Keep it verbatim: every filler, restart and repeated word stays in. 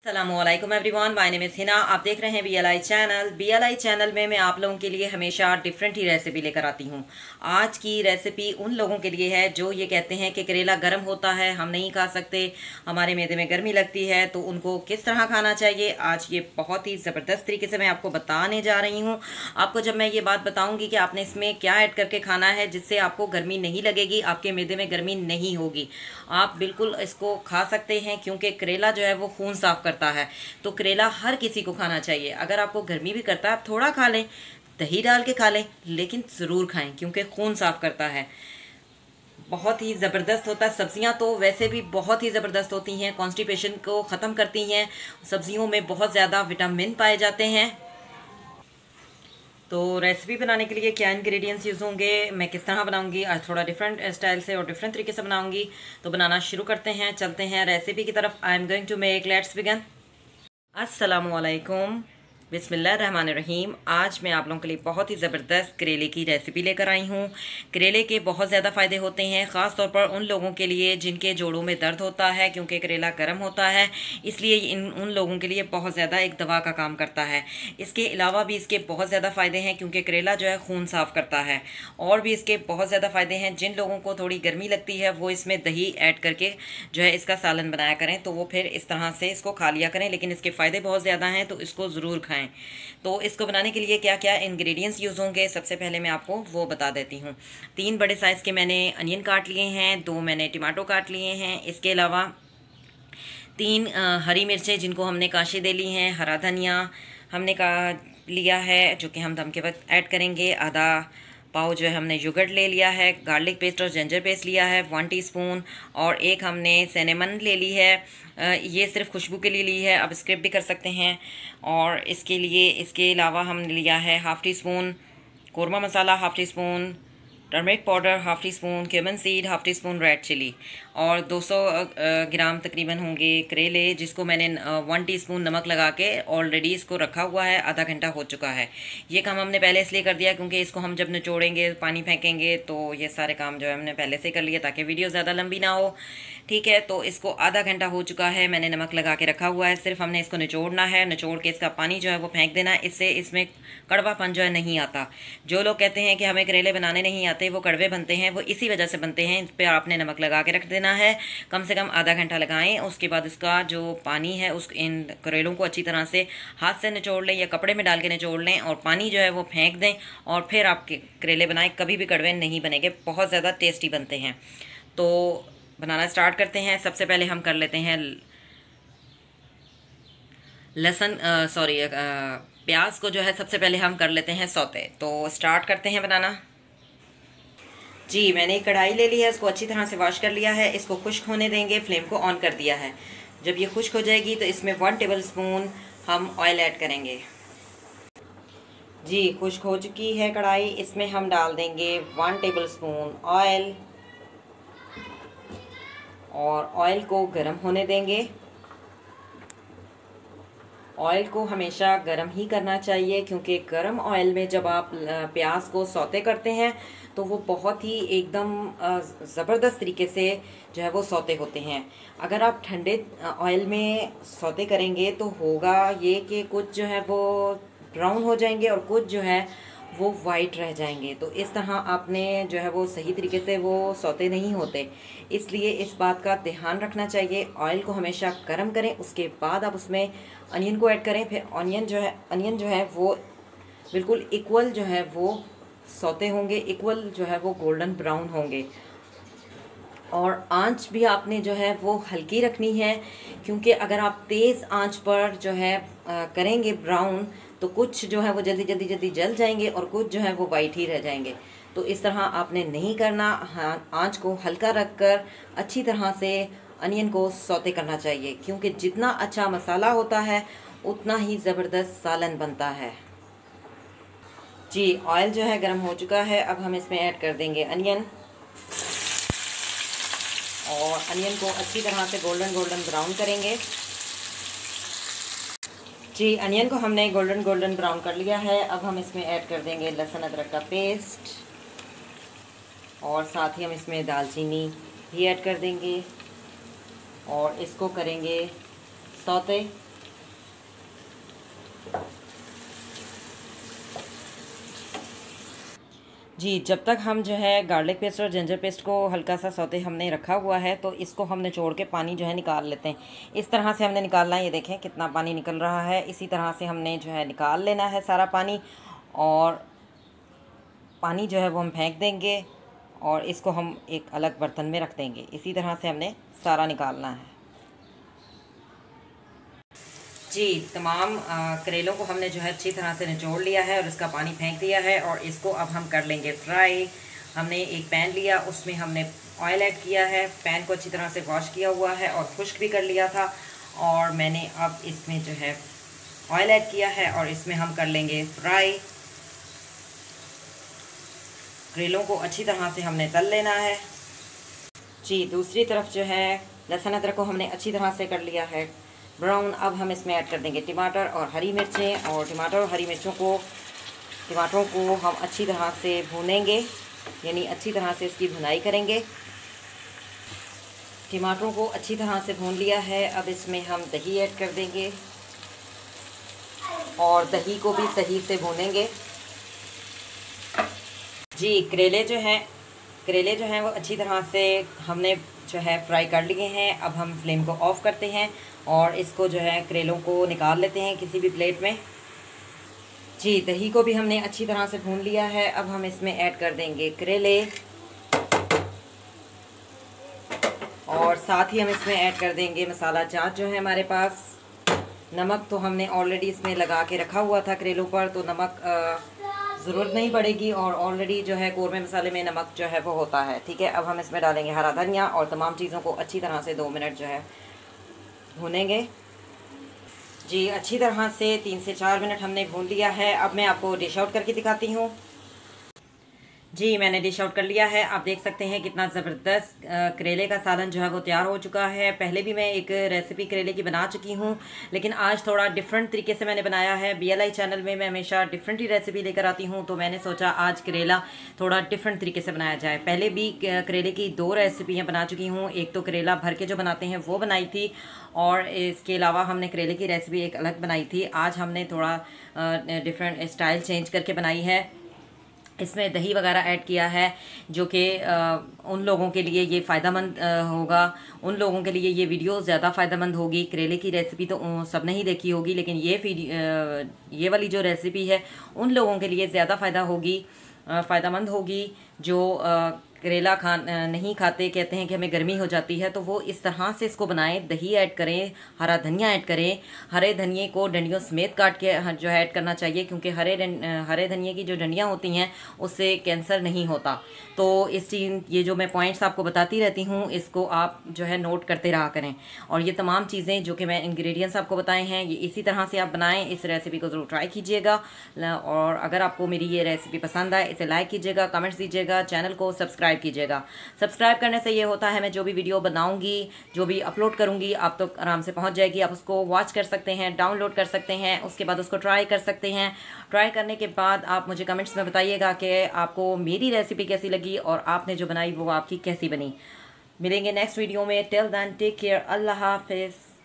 अस्सलामुअलैकुम everyone, my name is Hina. आप देख रहे हैं B L I channel. B L I channel में मैं आप लोगों के लिए हमेशा डिफरेंट ही रेसिपी लेकर आती हूँ। आज की रेसिपी उन लोगों के लिए है जो ये कहते हैं कि करेला गर्म होता है, हम नहीं खा सकते, हमारे मैदे में गर्मी लगती है, तो उनको किस तरह खाना चाहिए। आज ये बहुत ही ज़बरदस्त तरीके से मैं आपको बताने जा रही हूँ। आपको जब मैं ये बात बताऊँगी कि आपने इसमें क्या ऐड करके खाना है जिससे आपको गर्मी नहीं लगेगी, आपके मैदे में गर्मी नहीं होगी, आप बिल्कुल इसको खा सकते हैं, क्योंकि करेला जो है वो खून साफ़ करता है। तो करेला हर किसी को खाना चाहिए। अगर आपको गर्मी भी करता है आप थोड़ा खा लें, दही डाल के खा लें, लेकिन ज़रूर खाएं क्योंकि खून साफ़ करता है। बहुत ही ज़बरदस्त होता है। सब्जियां तो वैसे भी बहुत ही ज़बरदस्त होती हैं, कॉन्स्टिपेशन को ख़त्म करती हैं। सब्जियों में बहुत ज़्यादा विटामिन पाए जाते हैं। तो रेसिपी बनाने के लिए क्या इंग्रेडिएंट्स यूज़ होंगे, मैं किस तरह बनाऊंगी, आज थोड़ा डिफरेंट स्टाइल से और डिफरेंट तरीके से बनाऊंगी। तो बनाना शुरू करते हैं, चलते हैं रेसिपी की तरफ। I am going to make, let's begin. अस्सलामुअलैकुम, बिस्मिल्लाहिर्रहमानिर्रहीम। आज मैं आप लोगों के लिए बहुत ही ज़बरदस्त करेले की रेसिपी लेकर आई हूँ। करेले के बहुत ज़्यादा फ़ायदे होते हैं, ख़ास तौर पर उन लोगों के लिए जिनके जोड़ों में दर्द होता है, क्योंकि करेला गर्म होता है, इसलिए इन उन लोगों के लिए बहुत ज़्यादा एक दवा का काम करता है। इसके अलावा भी इसके बहुत ज़्यादा फ़ायदे हैं, क्योंकि करेला जो है खून साफ़ करता है। और भी इसके बहुत ज़्यादा फ़ायदे हैं। जिन लोगों को थोड़ी गर्मी लगती है वो इसमें दही ऐड करके जो है इसका सालन बनाया करें, तो वो फिर इस तरह से इसको खा लिया करें, लेकिन इसके फ़ायदे बहुत ज़्यादा हैं, तो इसको ज़रूर खाएं। तो इसको बनाने के लिए क्या क्या इंग्रेडिएंट्स यूज़ होंगे, सबसे पहले मैं आपको वो बता देती हूँ। तीन बड़े साइज़ के मैंने अनियन काट लिए हैं, दो मैंने टमाटो काट लिए हैं। इसके अलावा तीन आ, हरी मिर्चें जिनको हमने काशी दे ली हैं। हरा धनिया हमने का लिया है जो कि हम दम के वक्त ऐड करेंगे। आधा पाव जो है हमने योगर्ट ले लिया है। गार्लिक पेस्ट और जिंजर पेस्ट लिया है वन टीस्पून। और एक हमने सिनेमन ले ली है, ये सिर्फ खुशबू के लिए ली है, आप स्किप भी कर सकते हैं। और इसके लिए इसके अलावा हमने लिया है half teaspoon korma masala, half teaspoon turmeric powder, half teaspoon cumin seed, half teaspoon red chilli, और दो सौ ग्राम तकरीबन होंगे करेले, जिसको मैंने वन टीस्पून नमक लगा के ऑलरेडी इसको रखा हुआ है, आधा घंटा हो चुका है। ये काम हमने पहले इसलिए कर दिया क्योंकि इसको हम जब निचोड़ेंगे, पानी फेंकेंगे, तो ये सारे काम जो है हमने पहले से कर लिए ताकि वीडियो ज़्यादा लंबी ना हो। ठीक है, तो इसको आधा घंटा हो चुका है, मैंने नमक लगा के रखा हुआ है। सिर्फ हमने इसको निचोड़ना है, निचोड़ के इसका पानी जो है वो फेंक देना। इससे इसमें कड़वापन जो है नहीं आता। जो लोग कहते हैं कि हमें करेले बनाने नहीं आते, वो कड़वे बनते हैं, वो इसी वजह से बनते हैं। इस पर आपने नमक लगा के रख देना है, कम से कम आधा घंटा लगाएं। उसके बाद इसका जो पानी है उस इन करेलों को अच्छी तरह से हाथ से निचोड़ लें या कपड़े में डाल के निचोड़ लें, और पानी जो है वो फेंक दें, और फिर आप करेले बनाएं। कभी भी कड़वे नहीं बनेंगे, बहुत ज़्यादा टेस्टी बनते हैं। तो बनाना स्टार्ट करते हैं। सबसे पहले हम कर लेते हैं लहसुन सॉरी प्याज को जो है सबसे पहले हम कर लेते हैं सौते। तो स्टार्ट करते हैं बनाना। जी, मैंने एक कढ़ाई ले ली है, इसको अच्छी तरह से वॉश कर लिया है। इसको खुश्क होने देंगे, फ्लेम को ऑन कर दिया है। जब ये खुश्क हो जाएगी तो इसमें वन टेबल स्पून हम ऑयल ऐड करेंगे। जी, खुश्क हो चुकी है कढ़ाई, इसमें हम डाल देंगे वन टेबल स्पून ऑयल, और ऑयल को गर्म होने देंगे। ऑयल को हमेशा गर्म ही करना चाहिए, क्योंकि गर्म ऑयल में जब आप प्याज को सौते करते हैं तो वो बहुत ही एकदम ज़बरदस्त तरीके से जो है वो सौते होते हैं। अगर आप ठंडे ऑयल में सौते करेंगे तो होगा ये कि कुछ जो है वो ब्राउन हो जाएंगे और कुछ जो है वो वाइट रह जाएंगे। तो इस तरह आपने जो है वो सही तरीके से वो सौते नहीं होते, इसलिए इस बात का ध्यान रखना चाहिए। ऑयल को हमेशा गर्म करें, उसके बाद आप उसमें अनियन को ऐड करें। फिर अनियन जो है अनियन जो है वो बिल्कुल इक्वल जो है वो सौते होंगे, इक्वल जो है वो गोल्डन ब्राउन होंगे। और आंच भी आपने जो है वो हल्की रखनी है, क्योंकि अगर आप तेज़ आंच पर जो है आ, करेंगे ब्राउन, तो कुछ जो है वो जल्दी जल्दी जल्दी जल जाएंगे और कुछ जो है वो वाइट ही रह जाएंगे। तो इस तरह आपने नहीं करना। हाँ, आंच को हल्का रखकर अच्छी तरह से अनियन को सौते करना चाहिए, क्योंकि जितना अच्छा मसाला होता है उतना ही ज़बरदस्त सालन बनता है। जी, ऑयल जो है गर्म हो चुका है, अब हम इसमें ऐड कर देंगे अनियन, और अनियन को अच्छी तरह से गोल्डन गोल्डन ब्राउन करेंगे। जी, अनियन को हमने गोल्डन गोल्डन ब्राउन कर लिया है। अब हम इसमें ऐड कर देंगे लहसुन अदरक का पेस्ट, और साथ ही हम इसमें दालचीनी भी ऐड कर देंगे, और इसको करेंगे सौते। जी, जब तक हम जो है गार्लिक पेस्ट और जिंजर पेस्ट को हल्का सा सौते हमने रखा हुआ है, तो इसको हम निचोड़ के पानी जो है निकाल लेते हैं। इस तरह से हमने निकालना है। ये देखें कितना पानी निकल रहा है। इसी तरह से हमने जो है निकाल लेना है सारा पानी, और पानी जो है वो हम फेंक देंगे और इसको हम एक अलग बर्तन में रख देंगे। इसी तरह से हमने सारा निकालना है। जी, तमाम करेलों को हमने जो है अच्छी तरह से निचोड़ लिया है और इसका पानी फेंक दिया है, और इसको अब हम कर लेंगे फ्राई। हमने एक पैन लिया, उसमें हमने ऑयल ऐड किया है। पैन को अच्छी तरह से वॉश किया हुआ है और खुश्क भी कर लिया था, और मैंने अब इसमें जो है ऑयल ऐड किया है और इसमें हम कर लेंगे फ्राई। करेलों को अच्छी तरह से हमने तल लेना है। जी, दूसरी तरफ जो है लहसुन अदरक को हमने अच्छी तरह से कर लिया है ब्राउन। अब हम इसमें ऐड कर देंगे टमाटर और हरी मिर्चें, और टमाटर और हरी मिर्चों को टमाटरों को हम अच्छी तरह से भूनेंगे, यानी अच्छी तरह से इसकी भुनाई करेंगे। टमाटरों को अच्छी तरह से भून लिया है। अब इसमें हम दही ऐड कर देंगे और दही को भी सही से भूनेंगे। जी, करेले जो हैं करेले जो हैं वो अच्छी तरह से हमने जो है फ्राई कर लिए हैं। अब हम फ्लेम को ऑफ़ करते हैं और इसको जो है करेलों को निकाल लेते हैं किसी भी प्लेट में। जी, दही को भी हमने अच्छी तरह से भून लिया है। अब हम इसमें ऐड कर देंगे करेले, और साथ ही हम इसमें ऐड कर देंगे मसाला चाट जो है हमारे पास। नमक तो हमने ऑलरेडी इसमें लगा के रखा हुआ था करेलों पर, तो नमक ज़रूरत नहीं पड़ेगी, और ऑलरेडी जो है कौरमे मसाले में नमक जो है वो होता है। ठीक है, अब हम इसमें डालेंगे हरा धनिया और तमाम चीज़ों को अच्छी तरह से दो मिनट जो है भूनेंगे। जी, अच्छी तरह से तीन से चार मिनट हमने भून लिया है। अब मैं आपको डिश आउट करके दिखाती हूँ। जी, मैंने डिश आउट कर लिया है। आप देख सकते हैं कितना ज़बरदस्त करेले का सालन जो है वो तैयार हो चुका है। पहले भी मैं एक रेसिपी करेले की बना चुकी हूँ, लेकिन आज थोड़ा डिफरेंट तरीके से मैंने बनाया है। बीएलआई चैनल में मैं हमेशा डिफरेंट ही रेसिपी लेकर आती हूँ, तो मैंने सोचा आज करेला थोड़ा डिफरेंट तरीके से बनाया जाए। पहले भी करेले की दो रेसिपियाँ बना चुकी हूँ। एक तो करेला भर के जो बनाते हैं वो बनाई थी, और इसके अलावा हमने करेले की रेसिपी एक अलग बनाई थी। आज हमने थोड़ा डिफरेंट स्टाइल चेंज करके बनाई है। इसमें दही वगैरह ऐड किया है, जो कि उन लोगों के लिए ये फ़ायदेमंद होगा। उन लोगों के लिए ये वीडियो ज़्यादा फ़ायदेमंद होगी। करेले की रेसिपी तो सब ने ही देखी होगी, लेकिन ये ये वाली जो रेसिपी है उन लोगों के लिए ज़्यादा फ़ायदा होगी फ़ायदेमंद होगी जो करेला खा नहीं खाते, कहते हैं कि हमें गर्मी हो जाती है। तो वो इस तरह से इसको बनाएं, दही ऐड करें, हरा धनिया ऐड करें। हरे धनिए को डंडियों समेत काट के जो है ऐड करना चाहिए, क्योंकि हरे हरे धनिए की जो डंडियाँ होती हैं उससे कैंसर नहीं होता। तो इस चीज़ ये जो मैं पॉइंट्स आपको बताती रहती हूँ, इसको आप जो है नोट करते रहा करें। और ये तमाम चीज़ें जो कि मैं इंग्रेडिएंट्स आपको बताए हैं, ये इसी तरह से आप बनाएं। इस रेसिपी को ज़रूर ट्राई कीजिएगा, और अगर आपको मेरी ये रेसिपी पसंद आए इसे लाइक कीजिएगा, कमेंट्स दीजिएगा, चैनल को सब्सक्राइब कीजिएगा। सब्सक्राइब करने से ये होता है मैं जो भी वीडियो बनाऊंगी, जो भी अपलोड करूंगी, आप तो आराम से पहुंच जाएगी। आप उसको वॉच कर सकते हैं, डाउनलोड कर सकते हैं, उसके बाद उसको ट्राई कर सकते हैं। ट्राई करने के बाद आप मुझे कमेंट्स में बताइएगा कि आपको मेरी रेसिपी कैसी लगी और आपने जो बनाई वो आपकी कैसी बनी। मिलेंगे नेक्स्ट वीडियो में। टिल देन टेक केयर, अल्लाह हाफिज़।